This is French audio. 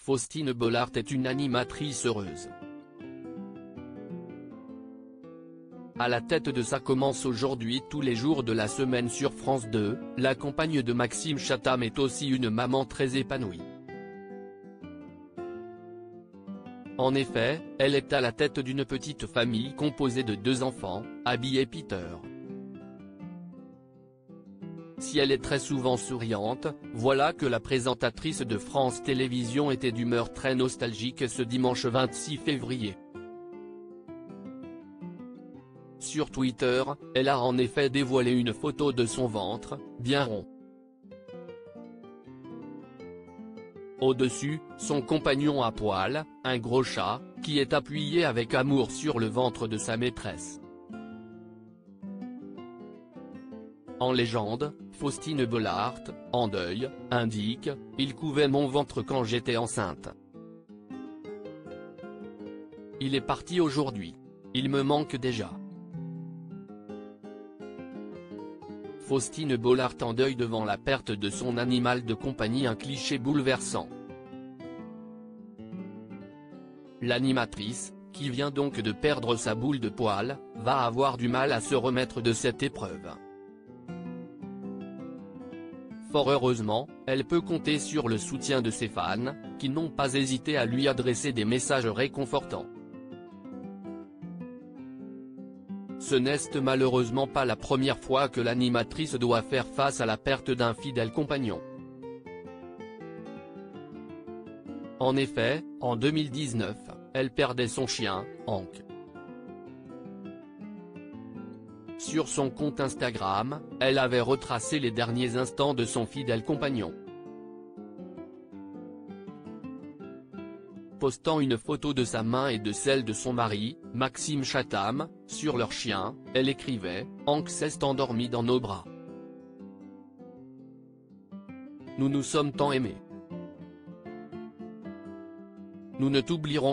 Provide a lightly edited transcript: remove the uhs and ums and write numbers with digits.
Faustine Bollaert est une animatrice heureuse. À la tête de Ça commence aujourd'hui tous les jours de la semaine sur France 2, la compagne de Maxime Chatham est aussi une maman très épanouie. En effet, elle est à la tête d'une petite famille composée de 2 enfants, Abby et Peter. Si elle est très souvent souriante, voilà que la présentatrice de France Télévisions était d'humeur très nostalgique ce dimanche 26 février. Sur Twitter, elle a en effet dévoilé une photo de son ventre, bien rond. Au-dessus, son compagnon à poil, un gros chat, qui est appuyé avec amour sur le ventre de sa maîtresse. En légende, Faustine Bollaert, en deuil, indique « Il couvait mon ventre quand j'étais enceinte. Il est parti aujourd'hui. Il me manque déjà. » Faustine Bollaert en deuil devant la perte de son animal de compagnie, un cliché bouleversant. L'animatrice, qui vient donc de perdre sa boule de poil, va avoir du mal à se remettre de cette épreuve. Fort heureusement, elle peut compter sur le soutien de ses fans, qui n'ont pas hésité à lui adresser des messages réconfortants. Ce n'est malheureusement pas la première fois que l'animatrice doit faire face à la perte d'un fidèle compagnon. En effet, en 2019, elle perdait son chien, Hank. Sur son compte Instagram, elle avait retracé les derniers instants de son fidèle compagnon. Postant une photo de sa main et de celle de son mari, Maxime Chatham, sur leur chien, elle écrivait « Hank s'est endormi dans nos bras. Nous nous sommes tant aimés. Nous ne t'oublierons jamais. »